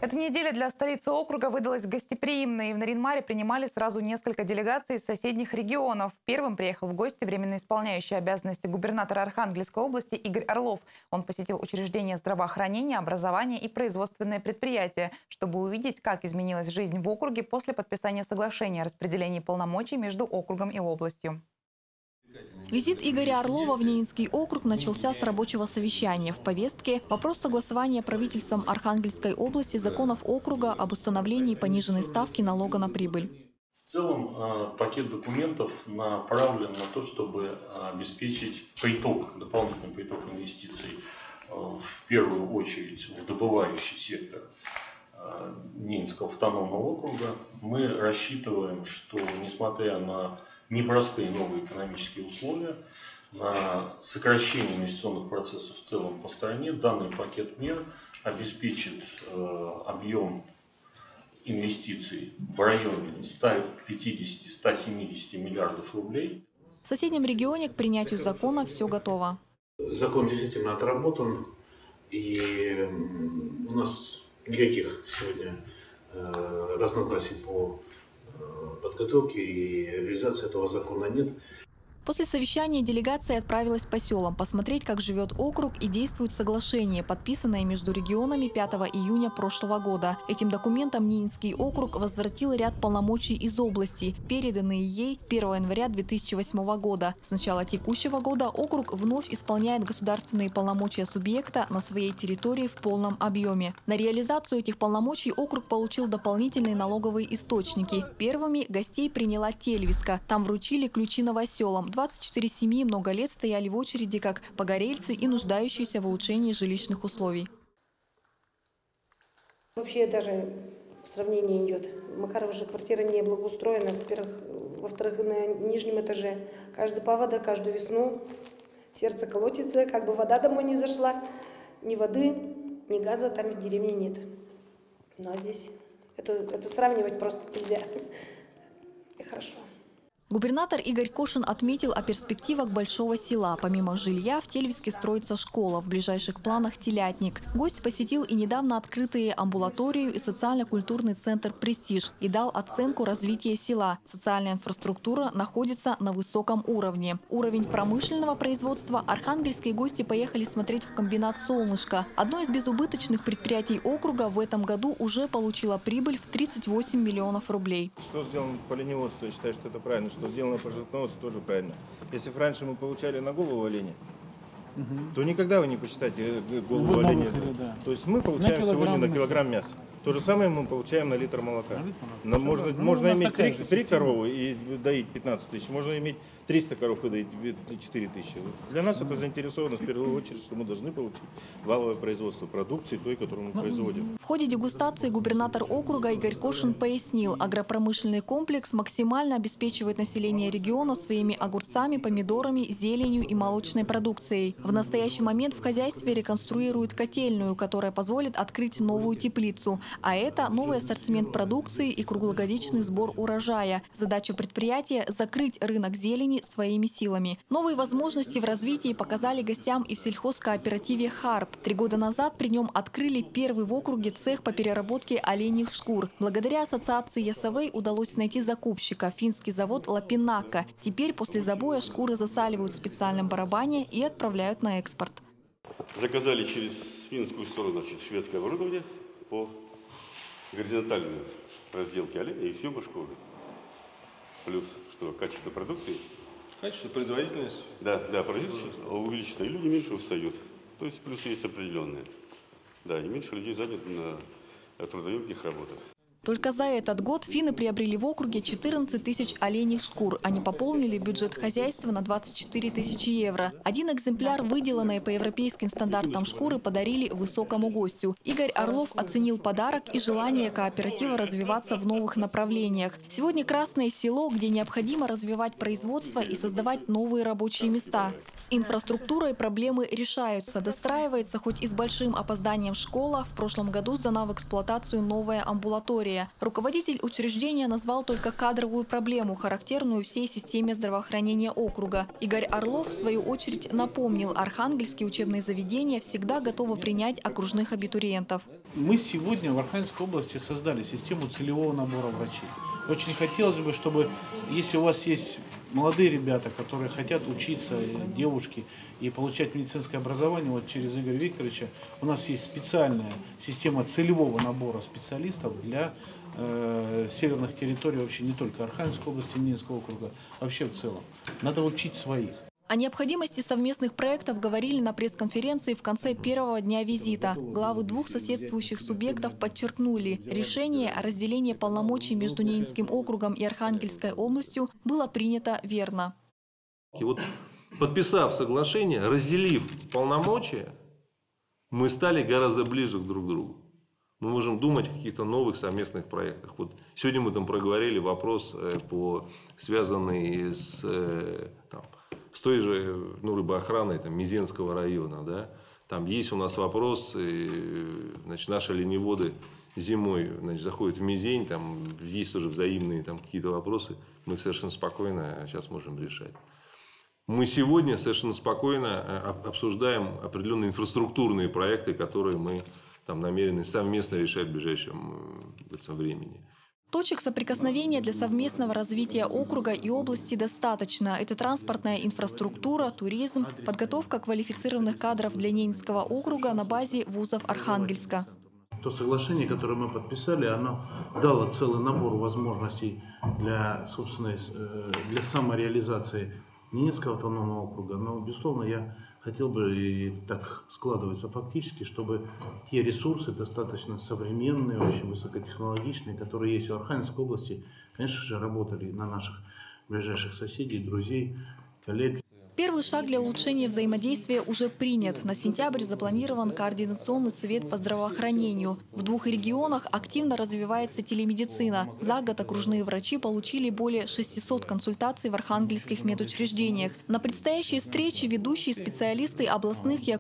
Эта неделя для столицы округа выдалась гостеприимной. В Нарьян-Маре принимали сразу несколько делегаций из соседних регионов. Первым приехал в гости временно исполняющий обязанности губернатора Архангельской области Игорь Орлов. Он посетил учреждения здравоохранения, образования и производственные предприятия, чтобы увидеть, как изменилась жизнь в округе после подписания соглашения о распределении полномочий между округом и областью. Визит Игоря Орлова в Ненецкий округ начался с рабочего совещания. В повестке вопрос согласования правительством Архангельской области законов округа об установлении пониженной ставки налога на прибыль. В целом пакет документов направлен на то, чтобы обеспечить дополнительный приток инвестиций в первую очередь в добывающий сектор Ненецкого автономного округа. Мы рассчитываем, что несмотря на непростые новые экономические условия, на сокращение инвестиционных процессов в целом по стране, данный пакет мер обеспечит объем инвестиций в районе 150-170 миллиардов рублей. В соседнем регионе к принятию закона все готово. Закон действительно отработан, и у нас никаких сегодня разногласий по подготовки и реализации этого закона нет. После совещания делегация отправилась по селам посмотреть, как живет округ и действует соглашение, подписанное между регионами 5 июня прошлого года. Этим документом Ненецкий округ возвратил ряд полномочий из области, переданные ей 1 января 2008 года. С начала текущего года округ вновь исполняет государственные полномочия субъекта на своей территории в полном объеме. На реализацию этих полномочий округ получил дополнительные налоговые источники. Первыми гостей приняла Тельвиска. Там вручили ключи новоселам. 24 семьи много лет стояли в очереди как погорельцы и нуждающиеся в улучшении жилищных условий. Вообще даже в сравнении идет. Макарова же квартира не благоустроена. Во-вторых, на нижнем этаже каждый паводок, каждую весну сердце колотится, как бы вода домой не зашла. Ни воды, ни газа там в деревне нет. Ну а здесь это сравнивать просто нельзя. И хорошо. Губернатор Игорь Кошин отметил о перспективах большого села. Помимо жилья в Тельвиске строится школа, в ближайших планах телятник. Гость посетил и недавно открытые амбулаторию и социально-культурный центр «Престиж» и дал оценку развития села. Социальная инфраструктура находится на высоком уровне. Уровень промышленного производства архангельские гости поехали смотреть в комбинат «Солнышко». Одно из безубыточных предприятий округа в этом году уже получило прибыль в 38 миллионов рублей. Что сделано по оленеводству, я считаю, что это правильно. Что сделано по животноводству, тоже правильно. Если раньше мы получали на голову оленя, то никогда вы не посчитаете голову оленя. Да. То есть мы получаем сегодня на килограмм мяса. То же самое мы получаем на литр молока. Можно иметь 3 коровы и доить 15 тысяч, можно иметь 300 коров и доить 4 тысячи. Для нас это заинтересовано в первую очередь, что мы должны получить валовое производство продукции, той, которую мы производим. В ходе дегустации губернатор округа Игорь Кошин пояснил, агропромышленный комплекс максимально обеспечивает население региона своими огурцами, помидорами, зеленью и молочной продукцией. В настоящий момент в хозяйстве реконструируют котельную, которая позволит открыть новую теплицу. А это новый ассортимент продукции и круглогодичный сбор урожая. Задача предприятия – закрыть рынок зелени своими силами. Новые возможности в развитии показали гостям и в сельхозкооперативе «Харп». 3 года назад при нем открыли первый в округе цех по переработке оленьих шкур. Благодаря ассоциации «Ясовей» удалось найти закупщика – финский завод «Лапинака». Теперь после забоя шкуры засаливают в специальном барабане и отправляют на экспорт. Заказали через финскую сторону, шведское оборудование по горизонтальной разделке оленя и съема шкуры. Плюс, что качество продукции. Качество, производительность. Да, производительность увеличится, и люди меньше устают. То есть плюсы есть определенные. Да, и меньше людей занято на трудоемких работах. Только за этот год финны приобрели в округе 14 тысяч оленьих шкур. Они пополнили бюджет хозяйства на 24 тысячи евро. Один экземпляр, выделанной по европейским стандартам шкуры, подарили высокому гостю. Игорь Орлов оценил подарок и желание кооператива развиваться в новых направлениях. Сегодня Красное Село, где необходимо развивать производство и создавать новые рабочие места. С инфраструктурой проблемы решаются. Достраивается хоть и с большим опозданием школа. В прошлом году сдана в эксплуатацию новая амбулатория. более. Руководитель учреждения назвал только кадровую проблему, характерную всей системе здравоохранения округа. Игорь Орлов, в свою очередь, напомнил, архангельские учебные заведения всегда готовы принять окружных абитуриентов. Мы сегодня в Архангельской области создали систему целевого набора врачей. Очень хотелось бы, чтобы, если у вас есть молодые ребята, которые хотят учиться, девушки, и получать медицинское образование, вот через Игоря Викторовича у нас есть специальная система целевого набора специалистов для северных территорий, вообще не только Архангельской области, Ненецкого округа, вообще в целом. Надо учить своих. О необходимости совместных проектов говорили на пресс-конференции в конце первого дня визита. Главы двух соседствующих субъектов подчеркнули, решение о разделении полномочий между Ненецким округом и Архангельской областью было принято верно. И вот, подписав соглашение, разделив полномочия, мы стали гораздо ближе друг к другу. Мы можем думать о каких-то новых совместных проектах. Вот сегодня мы там проговорили вопрос, связанный с той же рыбоохраной Мизенского района. Да? Там есть у нас вопрос, наши оленеводы зимой заходят в Мизень, там есть тоже взаимные какие-то вопросы, мы их совершенно спокойно сейчас можем решать. Мы сегодня совершенно спокойно обсуждаем определенные инфраструктурные проекты, которые мы намерены совместно решать в ближайшем времени. Точек соприкосновения для совместного развития округа и области достаточно. Это транспортная инфраструктура, туризм, подготовка квалифицированных кадров для Ненецкого округа на базе вузов Архангельска. То соглашение, которое мы подписали, оно дало целый набор возможностей для самореализации Ненецкого автономного округа. Но, безусловно, я хотел бы, и так складывается фактически, чтобы те ресурсы достаточно современные, очень высокотехнологичные, которые есть в Архангельской области, конечно же, работали на наших ближайших соседей, друзей, коллег. Первый шаг для улучшения взаимодействия уже принят. На сентябрь запланирован Координационный совет по здравоохранению. В двух регионах активно развивается телемедицина. За год окружные врачи получили более 600 консультаций в архангельских медучреждениях. На предстоящей встрече ведущие специалисты областных и